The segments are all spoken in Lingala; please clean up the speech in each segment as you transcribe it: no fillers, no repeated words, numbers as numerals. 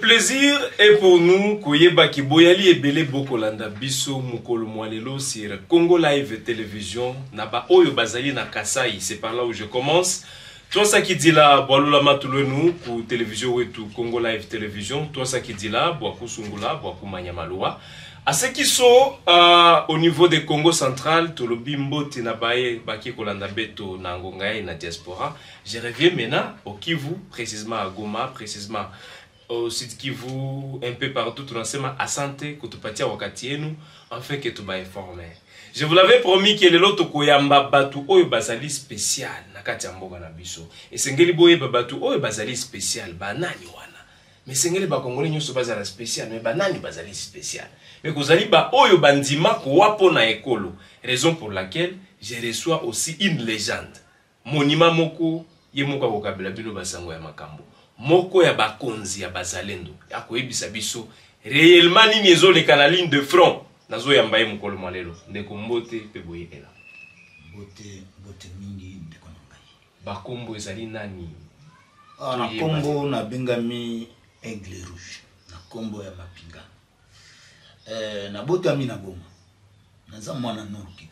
plaisir est pour nous koyeba ki boyali ebele bokolanda biso mukolo mwalelo sur Congo Live Télévision naba oyo bazali na Kasai. C'est par là où je commence. Toi ça qui dit là boalula matulenu ku télévision wetu Congo Live Télévision. Toi ça qui dit là boaku sungula boaku manyamaloa. À ceux qui sont au niveau des Congo central, tolobi mbote na bae baki kolanda beto na ngonga na diaspora. Je reviens maintenant au Kivu, précisément à Goma, précisément au sud Kivu, un peu partout, tout ensemble à santé, que tu patia wakati yenu, enfin que tu vas informer. Je vous l'avais promis que le loto koyamba batu oyo bazali spécial na kati mboga na biso. Et sengeli boye batu oyo bazali spécial banani wana. Mais sengeli ba congolais nyoso bazala spécial, mais banani bazali spécial. Mais kozali ba oyo bandima ko wapo na ekolo. Raison pour laquelle je reçois aussi une légende. Monima moko ye moko kokabela bino basango ya makambo. Moko ya bakonzi ya bazalendo ya koyebisa biso réellement nini ezoleka na ligne de front nazo yamba ye mokolo malelo ndeko mbote pe boye ela bote mingi ndeko ngai bakombo ezali nani na kombo na bengami Aigle Rouge na kombo ya mapinga na bote ami na Goma naza mwana Nord Kivu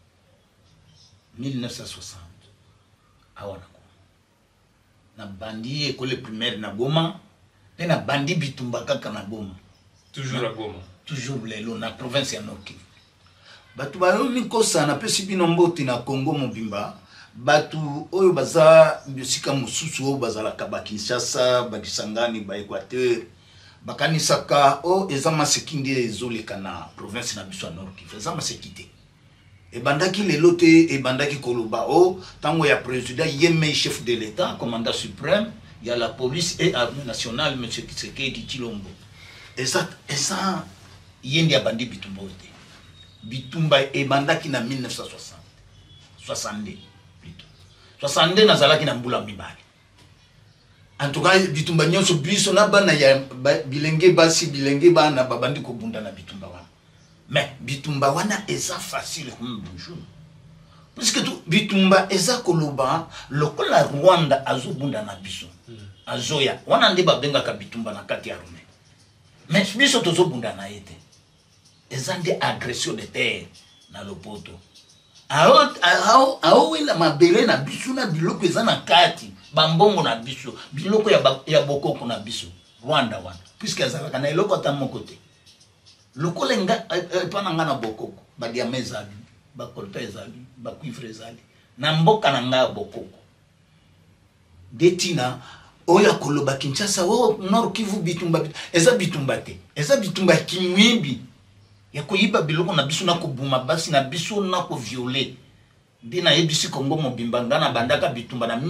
1960 awana na bandi école primaire na Goma et na bandi bitumba kaka na Goma toujours à Goma toujours lelo na province ya Nord Kivu batu bayo nikosa na pesi bino mboti na Congo mobimba batu oyo baza bisika mususu oyo bazala ka Kinshasa bakisangani ba Equateur bakanisaka o ezama sekindi ezoleka na province na biso ya Nord Kivu ezama sekité et bandaki lelote et bandaki koloba o tango ya président yeme chef de l'état commandant suprême il y a la police et armée nationale monsieur Tshisekedi Tshilombo et ça yendi ya bandi bitumba ote bitumba et bandaki na 1960 62 plutôt 62 nazalaki na mbula mibale en tout cas bitumba nyonso biso na bana ya bilenge basi bilenge bana babandi ko bunda na bitumba wana. Mais bitumba wana eza facile comme bonjour. Parce que tout bitumba eza koloba lokola Rwanda azobunda na biso. Azoya wana nde babenga ka bitumba na kati ya Rome. Mais biso tozobunda na yete. Eza nde agression de terre na lopoto. Ao wela mabele na biso na biloko eza na kati, bambongo na biso, biloko ya bokoko na biso. Rwanda wana. Puisque azalaka na eloko ta mokote. Lokole nga pananga na bokoko badiama ezali bakolta ezali bakuivre ezali na mboka na nga bokoko detina oya koloba Kinshasa wo Nord Kivu bitumba eza bitumba te eza bitumba kimwibi ya koyiba biloko na biso na kobuma basi na biso na ko violer dina yebisi Congo mobimba ngana bandaka bitumba na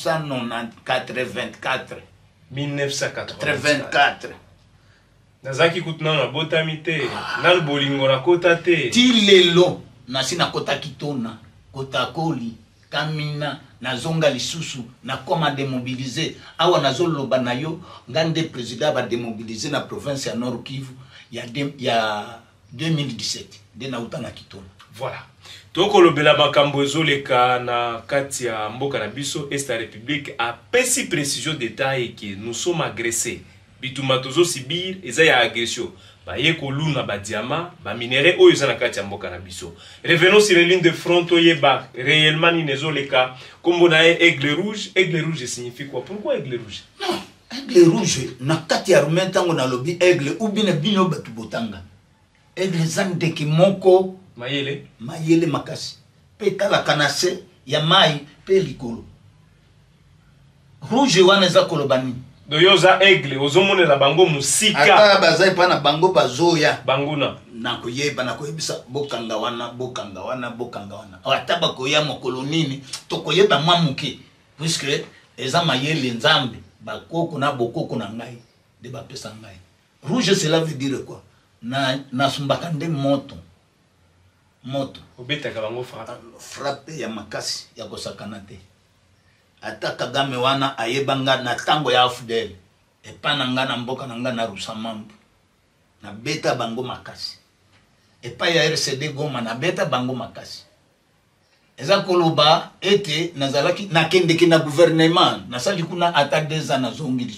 1984 Nazaki kutuna na botamite na bolingo na kota te tilelo na sina kota kitona kota koli kamina na zonga lisusu na koma démobiliser awa nazoloba na yo ngande président ba démobiliser na province ya Nord Kivu ya 2017 de na utana kitona. Voilà. Toko lobela makambo ezoleka na kati ya mboka na biso Est République a pesi précision détail que nous sommes agressés. Bitumatozo sibir eza ya agression ba yeko luna ba diamant ba minerai oyo eza na kati ya mboka na biso. Revenons sur les lignes de front yeba réellement ni nezoleka kombo na Aigle Rouge. Aigle Rouge signifie quoi? Pourquoi Aigle Rouge? Non, Aigle Rouge na kati ya rumen tango na lobi aigle ou bien bino batu botanga aigle zande ki moko mayele makasi petala kanase ya mai pe likolo rouge wana za kolobani doyoza aigle ozomone la bango musika ata bazai pana bango bazoya banguna na koyeba na koyebisa bokanga wana ata bakoya mokolo nini tokoyeba mwamuke puisque eza mayele nzambe bakoko na bokoko na ngai de bapesa ngai rouge cela veut dire quoi na sumbaka nde moto obetaka bango frappe ya makasi ya kosakana te ata Kagame wana ayebanga na tango ya afudel epana nga na mboka na nga na Rusamambu na beta bango makasi epa ya RCD Goma na beta bango makasi eza koloba ete nazalaki nakendeki na gouvernement nasali kuna ata 2 ans na zongi lisusu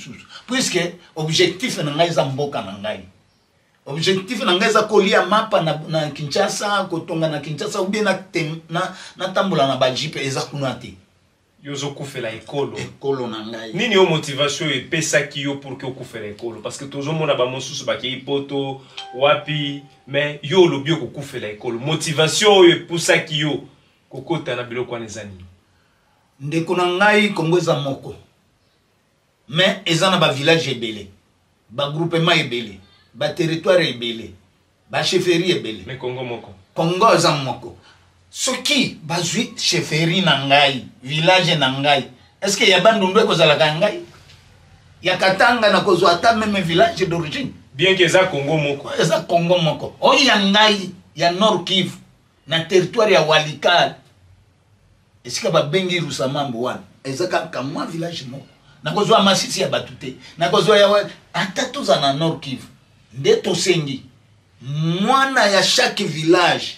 puisque objectif na ngai za mboka na ngai. Objectif na ngai za kolia mapa na Kinshasa, kotonga na Kinshasa ou bien na tambola na bajipe eza kuna te. Yozo kufela ekolo. Ekolo na ngai. Nini yo motivation e pesa ki yo pour que okufela ekolo parce que tozo mona ba mosusu ba ki poto wapi mais yo lo bio kokufela ekolo. Motivation e poussa ki yo kokota na biloko anezani. Ndeko na ngai Kongo eza moko. Mais eza na ba village ebele. Ba groupement ebele. Ba territoire ebele. Ba chefferie ebele. Mais Congo moko. Congo eza moko. Soki bazui chefferie na ngai, village na ngai. Est-ce que ya bandundwe kozala ka ngai? Ya Katanga na kozwa ata même village d'origine. Bien que eza Congo moko. Eza Congo moko. O ya ngai ya Nord Kivu na territoire ya Walikale. Est-ce que ba bengi Rusamambo wana? Eza ka moi village moko. Na kozwa Masisi ya batute. Na kozwa ya ata toza na Nord Kivu. Nde tosengi. Mwana ya chaque village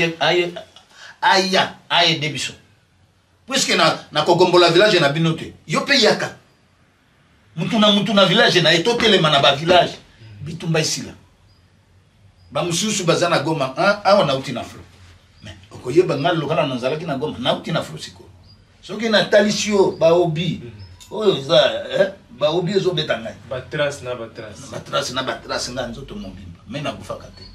aye debiso. Puisque na kogombola village na binote. Yo pe yaka. Mutu na village na etotelema na ba village. Bitumba isila. Ba mususu bazana Goma, awa na uti na flo. Mais okoyeba ngal lokala na zalaki na Goma, na uti na flo siko. Soki na talisio ba obi. Oyo za ba obi zo betanga. Ba trace na ba trace nga nzoto mobimba. Mais na kufaka te.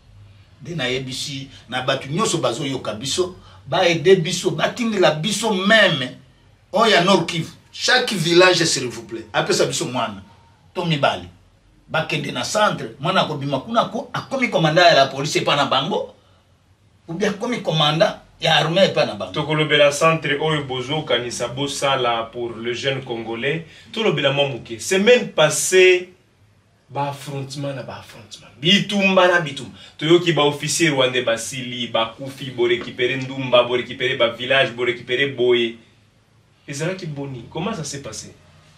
De na yebisi na batu nyoso bazo yoka biso ba aider biso batindela biso même oya Nord Kivu chaque village s'il vous plaît apesa biso mwana to mibali bakende na centre mwana ko bima kuna ko akomi commandant ya la police pa na bango ou bien akomi commandant ya armée pa na bango tokolobela centre oyo bozo kanisa bosala pour le jeune congolais to lobela momuke semaine passée ba affrontement bitumba na bitumba toyoki ba officier rwandais basili ba kufi bo récupérer ndumba bo récupérer ba village bo récupérer boye ezala ki boni comment ça s'est passé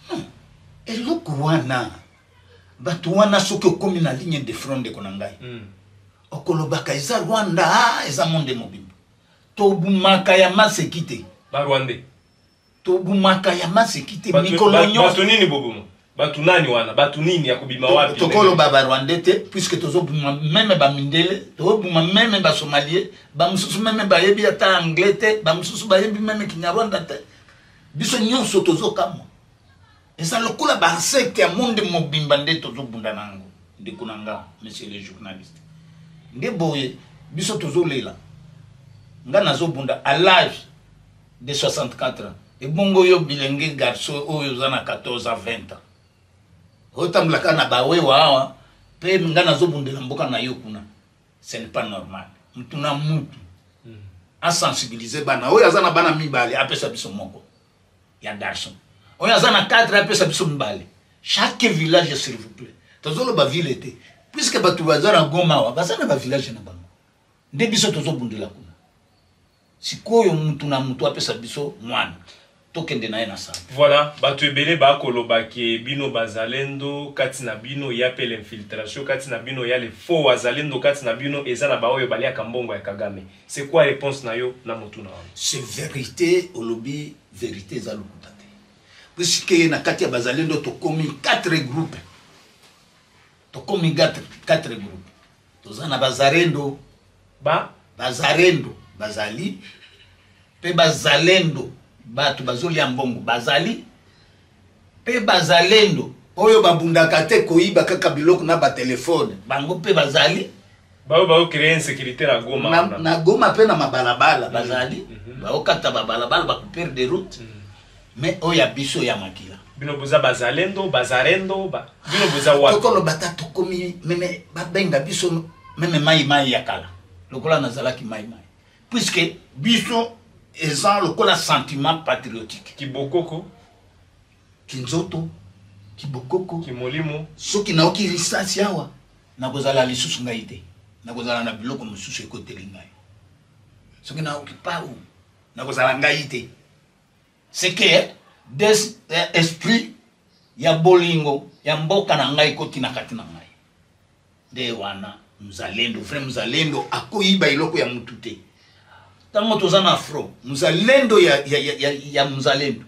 et loko wana batu wana soki okomi na ligne de front de konangai okolobaka eza Rwanda eza monde mobimba tobumaka ya masekite ba rwandais tobumaka ya masekite mikolo nyo batu nini bobumo batu nani wana batu nini ya kubima wapi tokolo ba Rwandais te puisque tozo buma même ba mindele to buma même ba somalien ba mususu même ba yebi ata anglais te ba mususu ba yebi même kinyarwanda te biso nyonso tozo kamo eza lokola ba insecte ya monde mobimba nde tozo bunda nango de kunanga monsieur le journaliste nde boye biso tozo lela nga nazo bunda à l'âge de 64 ans et bongo yo bilenge garçon oyo zana 14 à 20 ans otamblaka na bawe wawa pe nga nazobundela mboka na yo kuna ce n'est pas normal mutu na mutu a sensibiliser bana oyo azana bana mibale apesa biso moko ya garçon oyo azana 4 apesa biso mibale chaque village s'il vous plaît tozolo ba ville était puisque batu bazana Goma wa bazana ba village na bango nde biso tozobundela kuna sikoyo mutu na mutu apesa biso mwana tokende na ena sana. Voilà, batu ebele ba koloba ke bino bazalendo kati na bino ya pe l'infiltration kati na bino ya les faux bazalendo kati na bino eza na baoyo balia kambongo ya Kagame. C'est quoi réponse na yo na mutu na wana? C'est vérité au lobby vérité za lukutate. Puisque na kati ya bazalendo tokomi 4 groupes. Tokomi 4 groupes. Tozana bazarendo bazarendo bazali pe bazalendo batu bazoli ya mbongo bazali pe bazalendo oyo babundaka te koyiba kaka biloko na ba telefone bango pe bazali bao créer insécurité na Goma na Goma pe na mabalabala bazali bao kata babalabala ba couper de route mais oya biso ya makila bino boza bazalendo bazarendo bino boza wa tokolo bata tokomi meme babenga biso meme mai ya kala lokola nazalaki mai puisque biso eza lokola sentiment patriotique kibokoko kinzoto kibokoko kimolimo soki naoki risasi awa nakozala lisusu ngai te nakozala na biloko mosusu ekoteli ngai soki naoki pau nakozala ngai te c'est que des esprit ya bolingo ya mboka na ngai koti na kati na ngai de wana mzalendo frère mzalendo akoyiba iloko ya mutu te tango tozana afro mzalendo ya mzalendo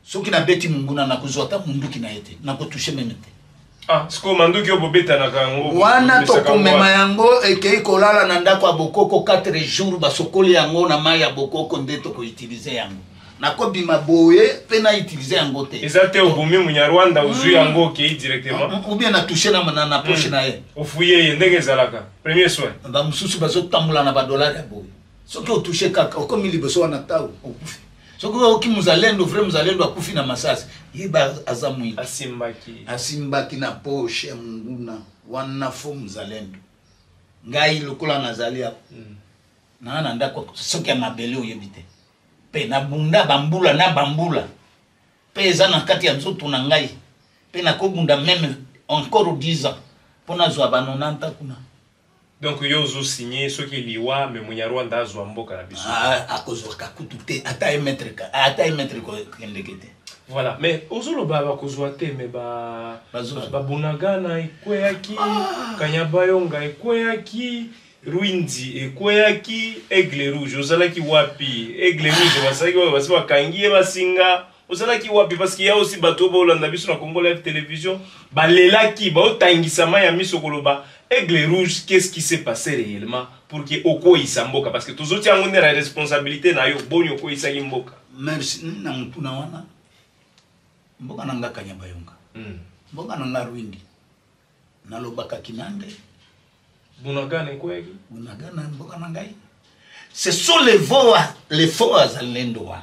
soki na beti munguna na kozwa ta munduki na ete na ko toucher même te. Ah, siko manduki yo bobeta na kango. Wana to komema yango ekei kolala na ndako ya bokoko 4 jours basokoli yango na mai ya bokoko ndeto ko utiliser yango. Na ko bima boye pe na utiliser yango te. Ezate obumi munyarwanda uzui yango okei directement. Ou bien na toucher na poche na ye. Ofuye ndenge ezalaka. Premier soin. Ba mususu bazo tamula na ba dollar ya boye. Soki o toucher kaka okomi liboso wana tawo okufi. Soki oki muzalendo vrai muzalendo akufi na masasi. Yeba azamui. Asimbaki na poche ya munguna wana fo muzalendo. Ngai lokola nazali hapo. Na ndako soki ya mabele oyebite. Pe na bunda bambula na bambula. Pe eza na kati ya nzoto na ngai. Pe na kobunda même encore 10 ans. Pona zwa banonanta kuna. Donc yo zo signé ce qui liwa mais munyarwanda azwa mboka na biso. Ah akozwa kakutu te ata emetre ko kendekete. Voilà, mais ozolo baba kozwa te mais ba bunagana ikweyaki kanyabayonga ikweyaki Ruindi ekweyaki Aigle Rouge ozalaki wapi Aigle Rouge basaki bakangie basinga ozalaki wapi parce qu'il y a aussi bato bolanda biso na Congo Live Télévision balelaki baotangisama ya miso koloba Aigle Rouge, qu'est-ce qui s'est passé réellement pour que Oko Isamboka? Parce que tous autres ont la responsabilité na yo boni Oko Isagimboka. Merci na mutuna wana. Mboka nanga kanyabayonga. Mboka nanga Ruindi. Na lobaka kinande. Bunagana kweki. Bunagana mboka nangai. Ce sont les faux azalendo.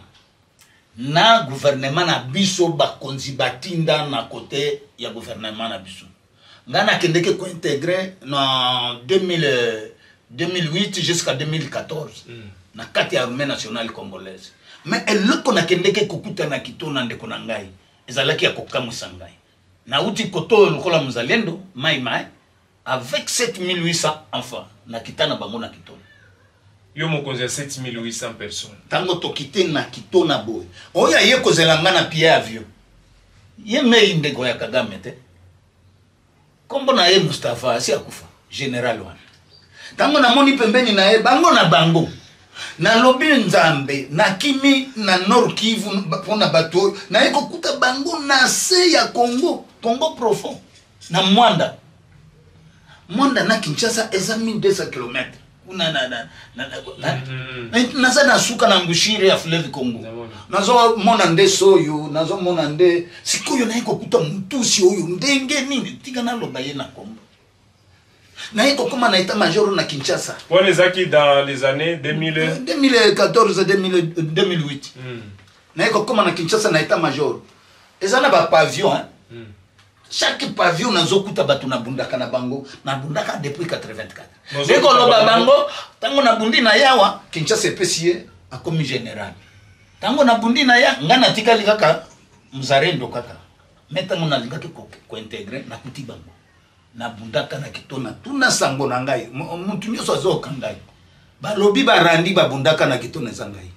Na gouvernement na biso ba konzibatinda na côté ya gouvernement na biso. Ngana kendeke ko intégré en 2008 jusqu'à 2014 na kati ya armée nationale congolaise. Mais eloko na kendeke kokuta na kitona ndeko na ngai ezalaki ya kokamusa ngai. Na uti koto lokola muzalendo mai avec 7800 enfants na kitana bango na kitona. Yo mokonzi 7800 personnes. Tango to kite na kitona boy. Oya ye kozelanga na pied avion. Ye mei ndeko ya Kagame te. Kombo na ye Mustafa asi akufa general wana. Tango na moni pembeni na ye bango na bango. Na lobi nzambe na kimi na Nord Kivu pona bato na eko kuta bango na se ya Congo profond na Mwanda na Kinshasa eza 1200 km. Kuna na sana suka na mbushire ya fleuve Congo. Nazo mona nde soyo, nazo mona nde sikoyo na iko kuta mtusi oyo ndenge nini tika na loba ye na Congo. Na iko koma na état major na Kinshasa. Wale zaki dans les années 2014 2008. Na iko koma na Kinshasa na état major. Ezana ba pavillon hein. Chaque pavillon nazo kuta batu na bundaka na bango na bundaka depuis 84. Deko loba bango tango na bundi na yawa Kinshasa epesiye akomi général. Tango na bundi na ya ngana tikali kaka mzarendo kaka. Metango na lingaki ko intégrer na kuti bango. Na bundaka na kitona tuna sango na ngai. Mutu nyoso azoka ngai. Ba lobi ba randi ba bundaka na kitona zangai.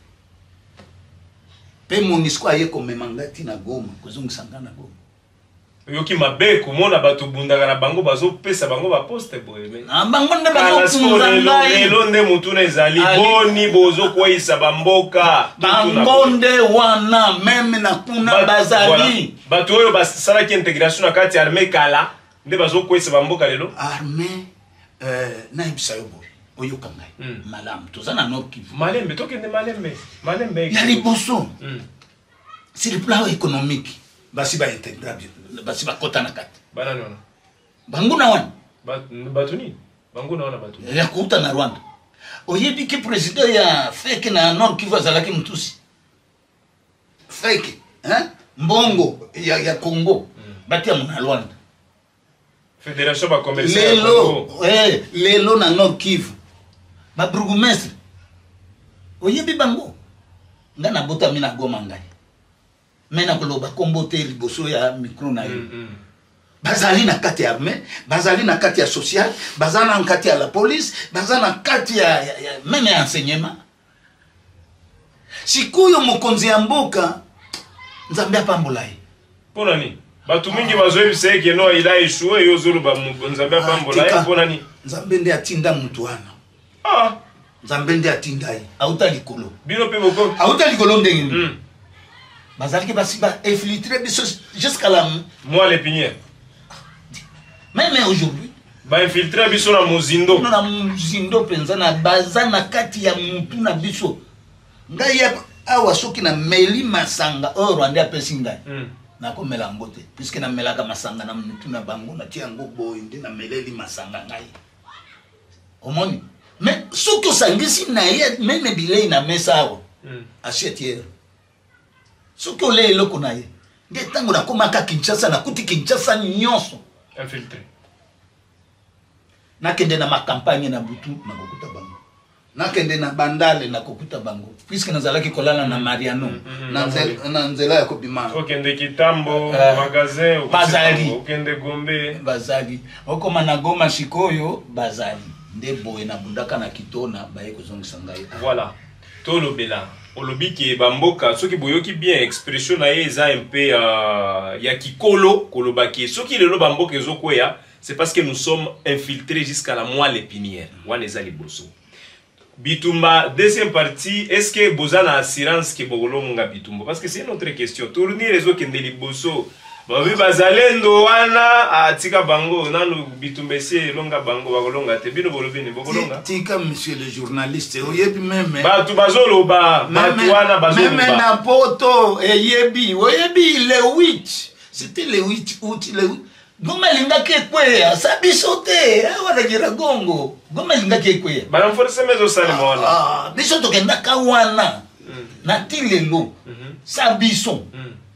Pe Monisco aye ko memangati na Goma kozungisa ngana Goma. Yoki mabe komona bato bundaka na bango bazo pesa bango ba poste boye me. Bango nde bazo kunzanga lelo nde mutuna ezali boni bozo kwisa bamboka. Bango nde wana meme na kuna bazali. Bato oyo basala ki intégration na kati armée kala nde bazo kwisa bamboka lelo. Armée na ibisa yo boye. Oyo kangai. Malam tozana Nord Kivu. Malembe tokende Malembe. Ya liboso. Sur le plan économique. Basi ba intégrer basi ba kota na kati bana nona bangu na wana batuni bangu na wana batuni ya kuta na Rwanda oyebi ke président ya fake na Nord Kivu azalaki mtusi fake hein mbongo ya Congo batia mona Rwanda fédération ba commercial lelo na Nord Kivu ba bourgmestre oyebi bango ngana bota mina Goma ngai mena koloba kombote liboso ya micro na yo bazali na kati ya armée bazali na kati ya social bazali na kati ya la police bazali na kati ya même enseignement sikuyo mokonzi ya mboka nzambe apambola ye pona ni batu mingi bazoyebi seke no ila échoué yo zulu ba nzambe apambola ye pona ni nzambe nde atinda mutu wana nzambe nde atinda ye auta likolo bino pe boko auta likolo ndenge bazalaki basi ba infiltrer biso jusqu'à la moi l'épinière même aujourd'hui ba infiltrer biso na mozindo penza na baza na kati ya mutu na biso ngai awa soki na meli masanga oyo Rwanda apesi ngai nakomela yango te puisque namelaka masanga na mutu na bango natia yango boye nde nameleli masanga ngai omoni mais soki osangisi na ye meme bilei na mesa awa assiette soki ole eloko na ye nde ntango nakomaka Kinshasa nakuti Kinshasa nyonso infiltré nakende na makampagne na butu nakokuta bango nakende na bandale nakokuta bango puisque nazalaki kolala na Mariano na nzela ya kobima okende Kitambo magasin bazali okende Gombe bazali okoma na Goma sikoyo bazali nde boye na bundaka na Kitona baye kozongisa ngai voilà tolo bela olobi ki bamboka soki boyoki bien expression na ye eza un peu ya kikolo kolobaki soki lelo bamboka ezokweya c'est parce que nous sommes infiltrés jusqu'à la moelle épinière wana eza liboso bitumba deuxième partie est-ce que bozana assurance ke bokolonga bitumba parce que c'est une autre question tournir ezokende liboso babi bazalendo wana atika bango nanu bitumba ese longa bango bakolonga te bino bolobi ni bokolonga tika monsieur le journaliste oyebi même batu bazoloba batu wana bazoloba même na poto oyebi le 8 c'était le 8 août le Goma lingaki ekweya sabiso te wana gira gongo Goma lingaki ekweya bana force mezo sale mona biso tokenda ka wana na tilelo sabiso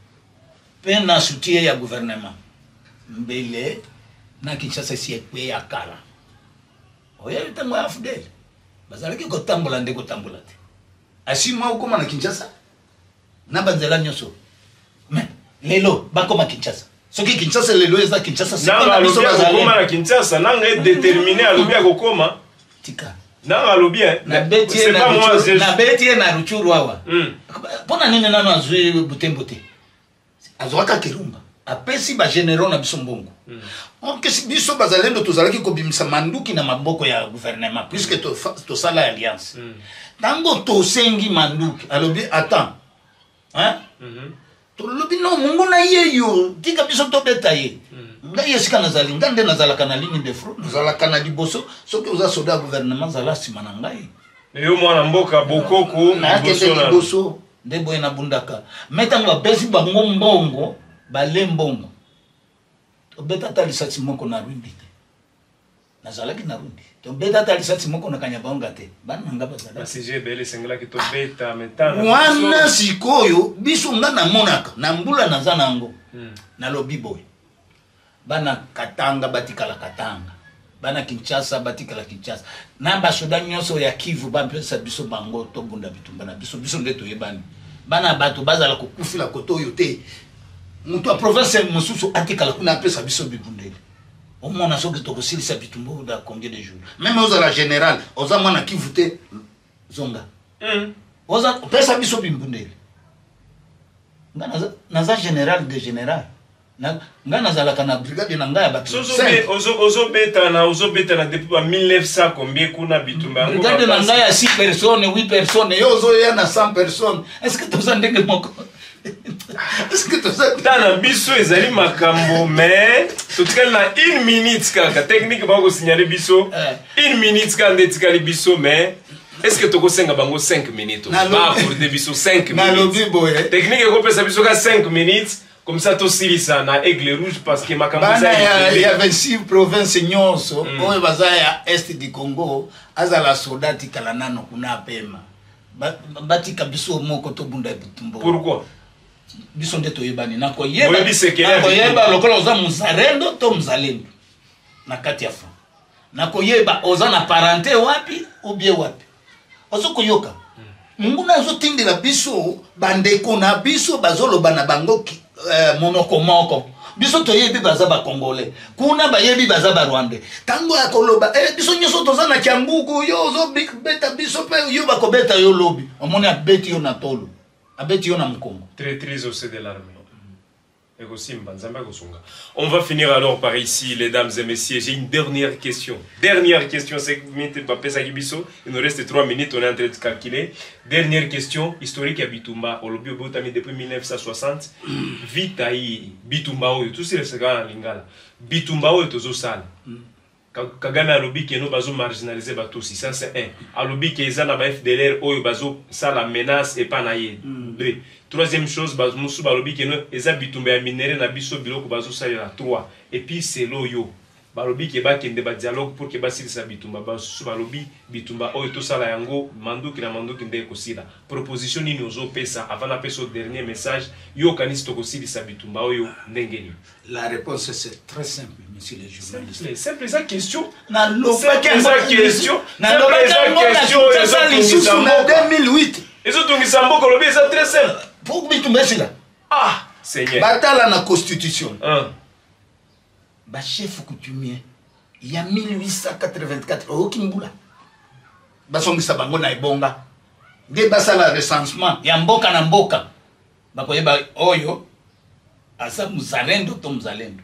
pe na soutien ya gouvernement mbele na Kinshasa si ekweya kala oya tango ya fidèle bazalaki kotambola ndeko tambola te asima ukoma na Kinshasa na banzela nyoso mais lelo bakoma Kinshasa soki Kinshasa lelo eza Kinshasa nanga lobi akokoma na Kinshasa nanga déterminé alobi akokoma tika nanga lobi na betie na Ruchuru awa pona nini nano azwi Butembo te azwaka Kirumba apesi ba généraux na biso mbongo onke si biso bazalendo tozalaki kobimisa manduki na maboko ya gouvernement puisque to sala alliance tango tosengi manduki alobi attends hein tolobi no mungu na yeyo tika biso tobeta ye ngai esika nazali ngande nazalaka na ligne de front nazalaka na liboso soki oza soda gouvernement zala sima na ngai yo mwana mboka bokoko liboso nde boye na bundaka metango apesi bango mbongo bale mbongo tobeta talisati moko na rundi te nazalaki na rundi tobeta talisati moko na Kanyabayonga te bana nga bazala CG bele sengela ki tobeta metana wana sikoyo biso nga na monaka na mbula naza nango na lobi boy bana Katanga batikala Katanga bana Kinshasa batikala Kinshasa na basoda nyonso ya Kivu bampesa biso bango to bunda bitumba na biso ndeto yebani bana bato bazala kokufila kotoyo te mutu a province mosusu atikala kuna pesa biso bibundeli au moins na soki tokosilisa bitumba da combien de jours même aux la général aux amana Kivu te zonga oza pesa biso bibundeli naza général de général nga nazalaka na brigade na nga ya bato ozobeta na depuis ba 1900 combien kuna bitumba brigade na nga ya 6 personnes 8 personnes yo ozoya na 100 personnes est-ce que toza ndenge moko est-ce que toza tana biso ezali makambo mais totikali na 1 minute kaka technique bako signaler biso 1 minute kaka ndetikali biso mais est-ce que tokosenga bango 5 minutes ba pour de biso 5 minutes technique ekopesa biso ka 5 minutes comme ça tosilisa na Aigle Rouge parce que makambo il y a 26 provinces nyonso oyo bazaya est du Congo azala soldati kala nano kuna pema batika biso moko to bunda bitumbo pourquoi biso ndeto yebani nako yeba lokola oza muzalendo to mzalendo na kati ya fa nako yeba oza na parenté wapi ubie wapi ozoko yoka mungu nazo tindela biso bandeko na biso bazoloba na bango monoko moko biso toyebi baza ba Congolais kuna bayebi baza ba Rwandais tango akoloba biso nyoso toza na Kiambuku yo zo beta biso pe yo bakobeta yo lobi omoni abeti yo na tolo abeti yo na mkongo traîtrise au sein de l'armée On va finir alors par ici, les dames et messieurs. J'ai une dernière question. Dernière question, c'est il nous reste 3 minutes, on est en train de calculer. Dernière question, historique à Bitumba. Au lobby depuis 1960. Vite à Bitumba, tout ce qui est en lingala. Bitumba, tout ça. Kagame a lobby qui nous bazo marginalisé bateau si ça c'est un. A lobby qui est na ba FDLR oyo bazo ça la menace et pas naïe. Deux. Troisième chose bazo musu ba lobby qui nous eza bitumba ya minéré na biso biloko bazo ça la 3. Et puis c'est loyo. Ba lobby qui ba kende ba dialogue pour que ba silisa bitumba bazo ba lobby bitumba oyo to ça la yango manduki na manduki ndé ko sila. Proposition ni ozo pesa avant na pesa dernier message yo kanisto ko silisa bitumba oyo ndengeni. La réponse c'est très simple, monsieur le journaliste. C'est simple, esa question. Na Simple esa question. Na question. Ça lisusu na 2008. Ezo tungisa mboko lobi esa très simple. Pour bitumba sila. Ah, Seigneur. Batala na constitution. Ba chef coutumier. Il y a 1884 au Kimbula. Basongisa bango na ebonga. Nde basala recensement ya mboka na mboka. Bakoyeba oyo asa muzalendo to muzalendo.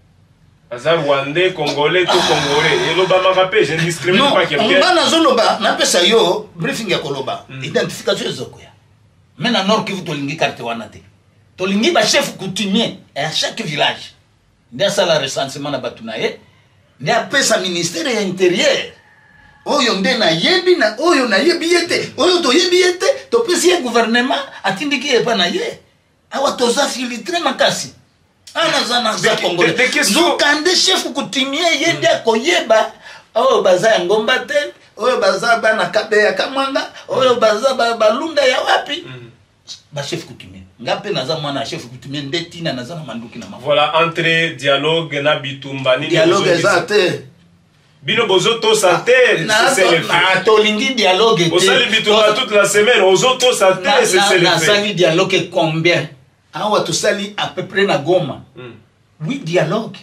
Asa Rwandais, Congolais, to Congolais. Et l'Oba m'a rappelé, je ne discrimine pas quelqu'un. Non, on a zoloba, na pesa yo briefing ya koloba. Identification ezokoya. Mais na Nord Kivu tolingi carte wana te. Tolingi ba chef coutumier à chaque village. Ndia sala recensement na batu na ye. Ndia pesa ministère ya intérieur. Oyo nde na yebi na oyo na yebi yete. Oyo to yebi yete, to pesi ya gouvernement atindiki epa na ye. Awa toza filtré makasi. Ana zana za Congolais. Zukande chef coutumier yende akoyeba. Oyo baza ya ngomba te, oyo baza bana kabe ya kamwanga, oyo baza balunda ya wapi. Ba chef coutumier. Ngape naza mwana chef coutumier ndetina naza na manduki na mafu. Voilà, entre dialogue na bitumba ni dialogue ezate. Bino bozo to santé, c'est le fait. Na tolingi dialogue te. Osali bitumba toute la semaine, ozo to santé, c'est le fait. Na sali dialogue combien? Awa to sali à peu près na Goma. Oui, dialogue.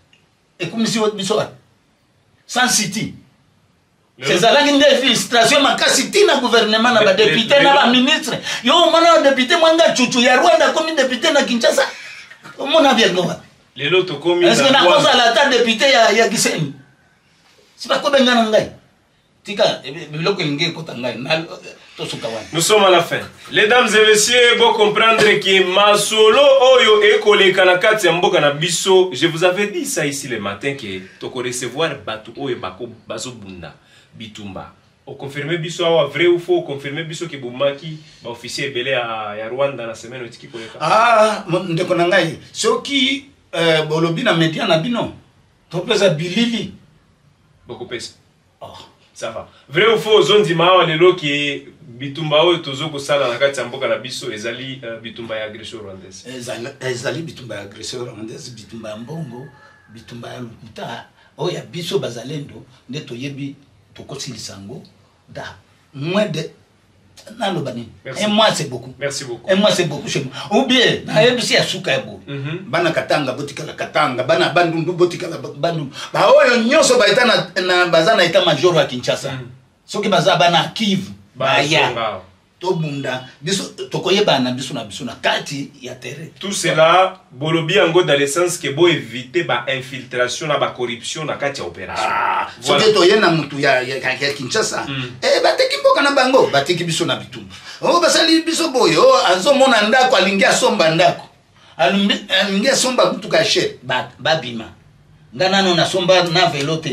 Et comme si biso sans city. C'est ça là qui est frustration makasi tina gouvernement na ba député na ba ministre. Yo mwana député mwanga chuchu ya Rwanda comme député na Kinshasa. Mona bien ngoma. Les loto comme est-ce que na kosa la ta député ya Gisenyi? C'est pas ko bengana ngai. Tika biloko inge ko tangai na to sukawana. Nous sommes à la fin. Les dames et messieurs, vous comprendre que masolo oyo ekole kanakati ya mboka na biso, je vous avais dit ça ici le matin que toko recevoir batu oyo bako bazo bunda. Bitumba. O confirmer biso awa vrai ou faux, confirmer biso ke bumaki ba officier belé ya Rwanda na semaine otiki koleka. Ah, ndeko na ngai. Soki bolobi na media na bino. To pesa bilili. Beaucoup pesa. Oh, ça va. Vrai ou faux, zondi mawa lelo ki bitumba oyo tozo ko sala na kati ya mboka na biso ezali bitumba ya agression rwandaise. Ezali bitumba ya agression rwandaise, bitumba ya mbongo, bitumba ya lukuta. Oya biso bazalendo nde toyebi Tokosilisango da moins de nalobani. Un mois c'est beaucoup. Merci beaucoup. Un mois c'est beaucoup chez moi. Ou bien na yebisi ya suka yabo. Bana katanga botikala katanga, bana bandundu botikala bandundu. Ba oyo nyonso baita na bazana ita major wa Kinshasa. Soki baza bana Kivu ba ya. Tobunda biso tokoyeba na biso na kati ya terre. Tout cela bolobi ango dans le sens que bo éviter ba infiltration na ba corruption na kati ya opération. Ah, voilà. Soki toyena mutu ya Kinshasa. Bateki mboka na bango, bateki biso na bitumba. O basali biso boyo, azo mona ndako alingi asomba ndako. Alingi asomba mutu ka chet, babima. Nganano na somba na velote.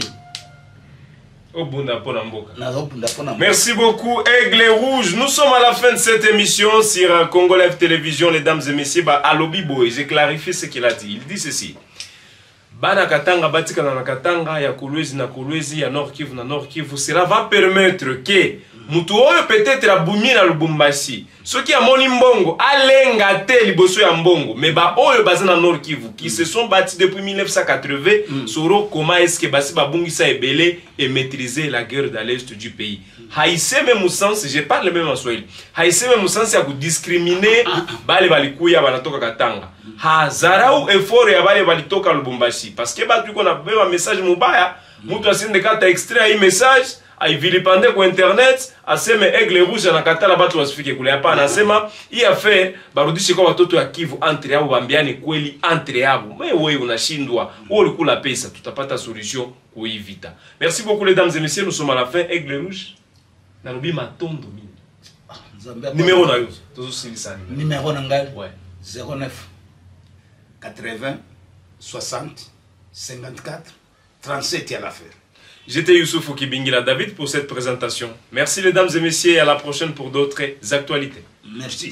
Merci beaucoup, Aigle Rouge. Nous sommes à la fin de cette émission sur Congo Live Télévision, les dames et messieurs. Alobi Boy, j'ai clarifié ce qu'il a dit. Il dit ceci. Bana Katanga, Batika na Katanga, ya Kolwezi na Kolwezi, ya Nord Kivu na Nord Kivu. Cela va permettre que mutu oyo peut-être abumi na Lubumbashi. Ceux qui a moni mbongo, alenga te liboso ya mbongo. Mais ba oyo baza na Nord Kivu, qui se sont bâtis depuis 1980, sauront comment est-ce que basi babungisa ebele et maîtriser la guerre dans l'est du pays. Haïse même sens, je parle même en Swahili. Haïse même sens ya ku discriminer bale balikuya banatoka Katanga. Ha zarau effort ya bale balitoka Lubumbashi parce que batu kona beba message mubaya, mutu asinde kata extrait ya message aivilipande kwa internet aseme Aigle Rouge anakatala batu wasifike kule. Hapana, anasema hii affaire barudishe kwa watoto ya Kivu entre yao, bambiane kweli entre yao. Wewe unashindwa, wewe ulikula pesa, tutapata solution kuivita. Merci beaucoup les dames et messieurs, nous sommes à la fin. Aigle Rouge nalobi matondo mini. Numéro na yo, tozo silisa numéro na ngai. Ouais. 09 80 60 54 37 à l'affaire. J'étais Youssouf Okibingila David pour cette présentation. Merci les dames et messieurs et à la prochaine pour d'autres actualités. Merci.